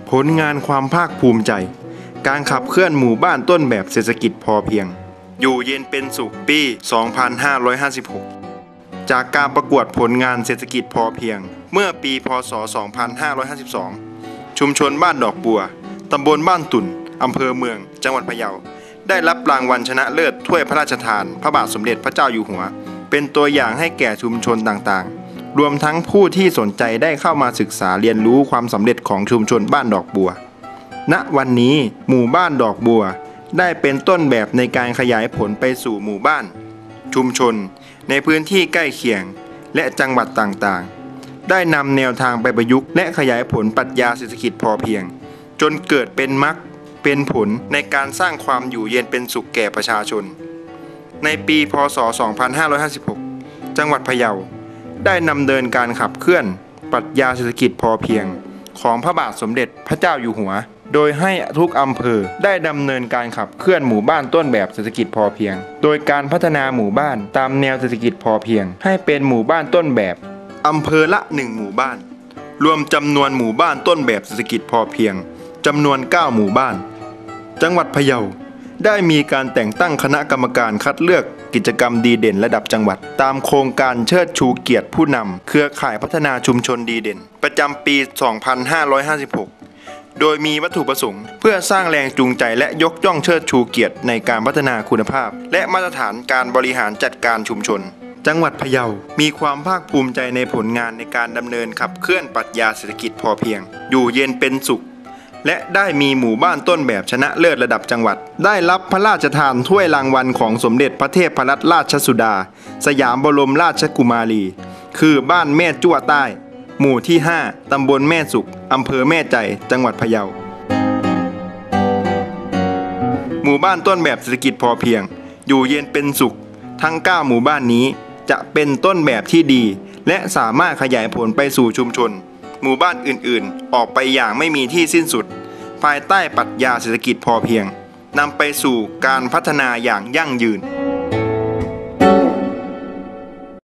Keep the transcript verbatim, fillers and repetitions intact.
ผลงานความภาคภูมิใจการขับเคลื่อนหมู่บ้านต้นแบบเศรษฐกิจพอเพียงอยู่เย็นเป็นสุขปี สองพันห้าร้อยห้าสิบหก จากการประกวดผลงานเศรษฐกิจพอเพียงเมื่อปีพ.ศ. สองพันห้าร้อยห้าสิบสอง ชุมชนบ้านดอกบัวตำบลบ้านตุ่นอำเภอเมืองจังหวัดพะเยาได้รับรางวัลชนะเลิศถ้วยพระราชทานพระบาทสมเด็จพระเจ้าอยู่หัวเป็นตัวอย่างให้แก่ชุมชนต่างๆรวมทั้งผู้ที่สนใจได้เข้ามาศึกษาเรียนรู้ความสำเร็จของชุมชนบ้านดอกบัวณวันนี้หมู่บ้านดอกบัวได้เป็นต้นแบบในการขยายผลไปสู่หมู่บ้านชุมชนในพื้นที่ใกล้เคียงและจังหวัดต่างๆได้นำแนวทางไปประยุกต์และขยายผลปรัชญาเศรษฐกิจพอเพียงจนเกิดเป็นมรรคเป็นผลในการสร้างความอยู่เย็นเป็นสุขแก่ประชาชนในปีพ.ศ. สองพันห้าร้อยห้าสิบหก จังหวัดพะเยาได้นำเดินการขับเคลื่อนปรัชญาเศรษฐกิจพอเพียงของพระบาทสมเด็จพระเจ้าอยู่หัวโดยให้ทุกอำเภอได้ดำเนินการขับเคลื่อนหมู่บ้านต้นแบบเศรษฐกิจพอเพียงโดยการพัฒนาหมู่บ้านตามแนวเศรษฐกิจพอเพียงให้เป็นหมู่บ้านต้นแบบอำเภอละหนึ่งหมู่บ้านรวมจำนวนหมู่บ้านต้นแบบเศรษฐกิจพอเพียงจำนวนเก้าหมู่บ้านจังหวัดพะเยาได้มีการแต่งตั้งคณะกรรมการคัดเลือกกิจกรรมดีเด่นระดับจังหวัดตามโครงการเชิดชูเกียรติผู้นำเครือข่ายพัฒนาชุมชนดีเด่นประจำปี สองพันห้าร้อยห้าสิบหก โดยมีวัตถุประสงค์เพื่อสร้างแรงจูงใจและยกย่องเชิดชูเกียรติในการพัฒนาคุณภาพและมาตรฐานการบริหารจัดการชุมชนจังหวัดพะเยามีความภาคภูมิใจในผลงานในการดำเนินขับเคลื่อนปรัชญาเศรษฐกิจพอเพียงอยู่เย็นเป็นสุขและได้มีหมู่บ้านต้นแบบชนะเลิศระดับจังหวัดได้รับพระราชทานถ้วยรางวัลของสมเด็จพระเทพรัตนราชสุดาสยามบรมราชกุมารีคือบ้านแม่จั่วใต้หมู่ที่ห้าตำบลแม่สุขอำเภอแม่ใจจังหวัดพะเยาหมู่บ้านต้นแบบเศรษฐกิจพอเพียงอยู่เย็นเป็นสุขทั้งเก้าหมู่บ้านนี้จะเป็นต้นแบบที่ดีและสามารถขยายผลไปสู่ชุมชนหมู่บ้านอื่นๆออกไปอย่างไม่มีที่สิ้นสุดภายใต้ปรัชญาเศรษฐกิจพอเพียงนำไปสู่การพัฒนาอย่างยั่งยืน